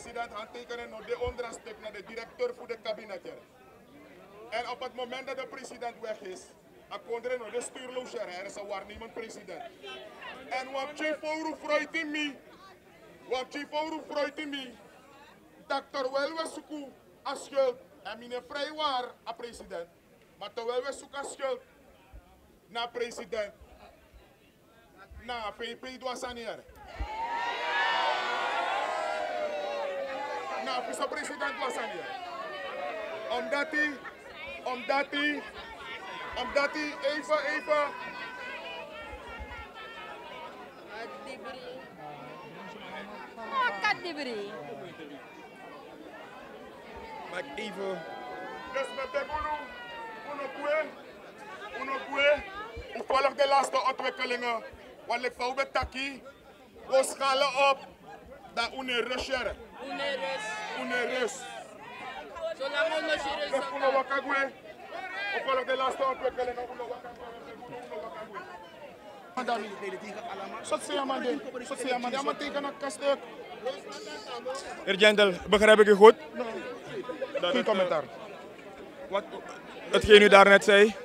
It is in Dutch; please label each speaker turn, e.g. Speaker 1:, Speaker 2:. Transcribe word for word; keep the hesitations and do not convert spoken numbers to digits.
Speaker 1: president handtekenen naar de onderstuk naar de directeur voor de kabinet. En op het moment dat de president weg is, dan komt er naar de stuurloos. Er is een waarnemend president. En wat je voor vreut in mij, wat je voor vreut in mij, dat terwijl we zoeken als schuld, en mijn vrijwaar aan president, maar terwijl we zoeken als schuld naar president, naar V P douanier. Nou, vice-president douanier. Omdat hij, omdat hij, omdat hij even, even.
Speaker 2: Wat dibri?
Speaker 1: Mag ik even. Dus met de boel, uno uno kwe, hoe volgt de laatste ontwikkelingen? Want ik vouw met taki, we schalen op dat une rusher.
Speaker 2: Une rus.
Speaker 1: Une rus.
Speaker 2: Zolang we nog hier
Speaker 1: Dus uno wakagwe, hoe volgt de laatste ontwikkelingen? Uno wakagwe, uno wakagwe. Madame, zo zie je man, zo zie je man, maar teken een kastuk.
Speaker 3: Heer Gentle, begrijp ik u goed?
Speaker 1: Geen commentaar.
Speaker 3: Wat, hetgeen u daarnet zei?